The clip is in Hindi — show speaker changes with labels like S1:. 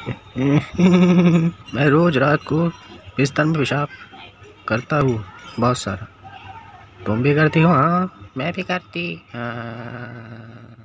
S1: मैं रोज रात को बिस्तर में पेशाब करता हूँ बहुत सारा। तुम भी करती हो? हाँ, मैं भी करती। हाँ।